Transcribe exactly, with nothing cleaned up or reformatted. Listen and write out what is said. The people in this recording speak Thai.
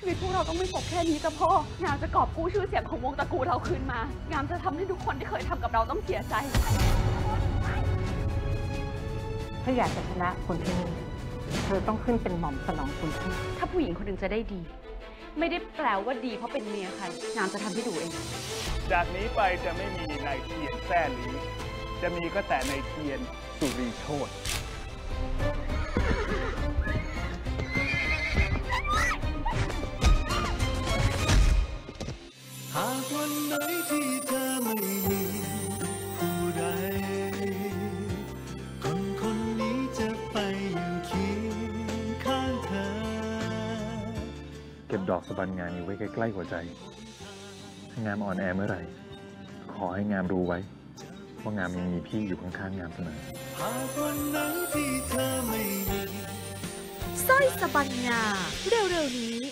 ชีวิตพวกเราต้องไม่จบแค่นี้จ้ะพ่องามจะกอบกู้ชื่อเสียงของวงตระกูลเราคืนมางามจะทำให้ทุกคนที่เคยทำกับเราต้องเสียใจถ้าอยากจะชนะคนที่นี่เธอต้องขึ้นเป็นหม่อมสนองคุณท่านถ้าผู้หญิงคนหนึ่งจะได้ดีไม่ได้แปลว่าดีเพราะเป็นเมียใครงามจะทำให้ดูเองจากนี้ไปจะไม่มีนายเทียนแซ่ลีจะมีก็แต่นายเทียนสุรีโชติหากวันไหนที่เธอไม่มีผู้ใดคนคนนี้จะไปอยู่เคียงข้างเธอเก็บดอกสะบันงานนี้ไว้ใกล้ๆหัวใจถ้างามอ่อนแอเมื่อไหร่ขอให้งามรู้ไว้ว่างามยังมีพี่อยู่ข้างๆงามเสมอหากวันไหนที่เธอไม่มีสร้อยสะบันงาเร็วๆนี้